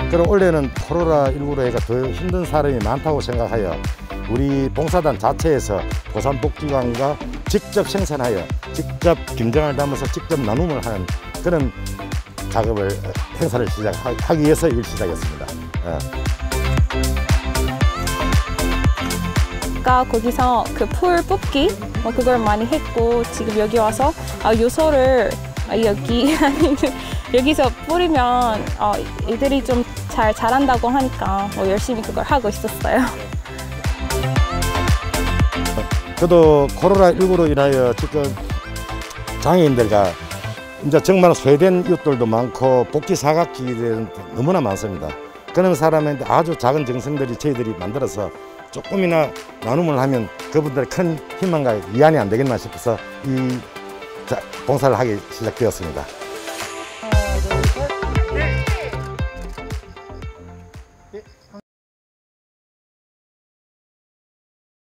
그럼 원래는 코로나19로 해가 더 힘든 사람이 많다고 생각하여 우리 봉사단 자체에서 보산복지관과 직접 생산하여 직접 김장을 담아서 직접 나눔을 하는 그런 작업을 행사를 시작하기 위해서 일 시작했습니다. 아까 거기서 그 풀 뽑기 그걸 많이 했고 지금 여기 와서 요소를 여기서 뿌리면 애들이 좀 잘 자란다고 하니까 열심히 그걸 하고 있었어요. 저도 코로나19로 인하여 지금 장애인들과 이제 정말 소외된 이웃들도 많고 복지 사각지대는 너무나 많습니다. 그런 사람한테 아주 작은 정성들이 저희들이 만들어서 조금이나 나눔을 하면 그분들의 큰 희망과 위안이 안 되겠나 싶어서 이 봉사를 하기 시작되었습니다.